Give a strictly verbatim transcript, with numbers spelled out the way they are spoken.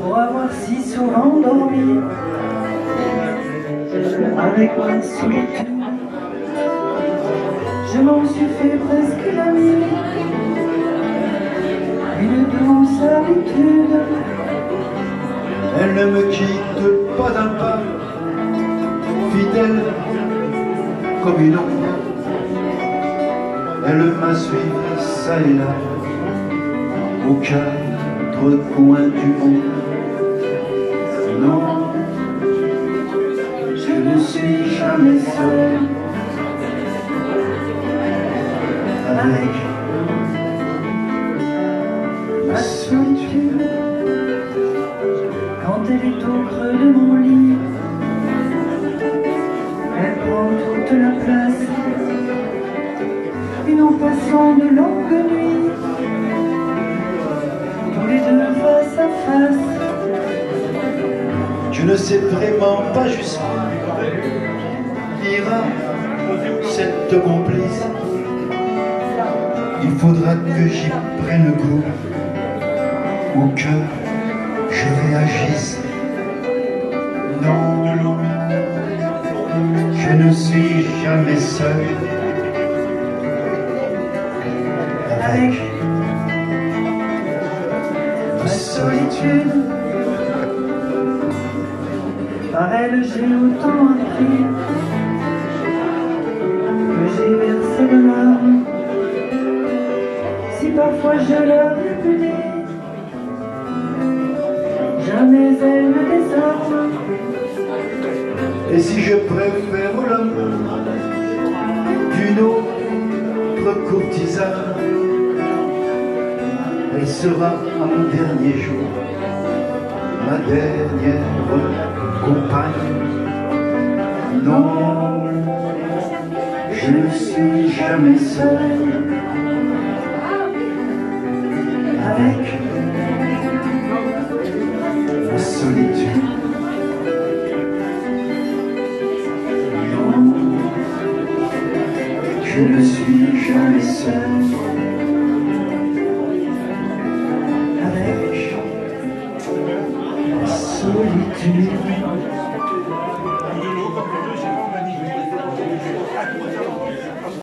pour avoir si souvent dormi avec ma solitude. Je m'en suis fait presque l'ami, une douce habitude. Elle ne me quitte pas d'un pas, fidèle comme une ombre. Elle m'a suivi ça et là, aux quatre coins du monde. Non, je ne suis jamais seul avec ma solitude. Quand elle est au creux de mon lit, elle prend toute la place. Et nous passons de longues nuits, tous les deux face à face. Je ne sais vraiment pas jusqu'où ira cette complice. Il faudra que j'y prenne goût, ou que je réagisse. Non, je ne suis jamais seul avec Ma solitude, par elle j'ai autant appris que j'ai versé de larmes. Si parfois je la répudie, jamais elle me désarme. Et si je préfère l'amour d'une autre courtisane, elle sera à mon dernier jour ma dernière compagne. Non, je ne suis jamais seul avec ma solitude. Non, je ne suis jamais seul avec ma solitude.